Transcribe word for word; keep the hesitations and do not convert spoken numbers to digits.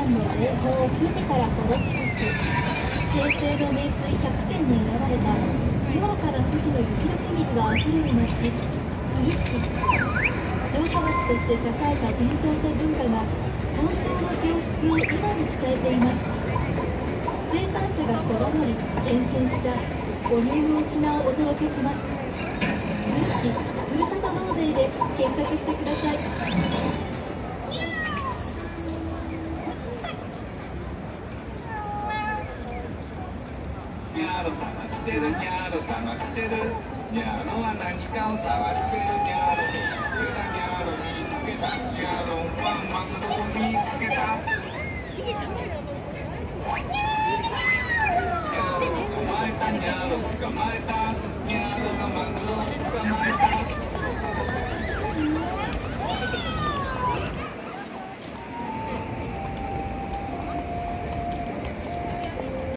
県の霊峰富士からほど近く、平成の名水ひゃくてんに選ばれた清らかな富士の雪解け水があふれる町、都留市。城下町として栄えた伝統と文化が本当の上質を今に伝えています。生産者がこだわり厳選した五輪の品をお届けします。都留市ふるさと納税で検索してください。 ニャーロ探してるニャーロ探してるニャーロは何かを探してるニャーロ見つけたニャーロ見つけたニャーロワンワンを見つけたニャーロ捕まえたニャーロ捕まえた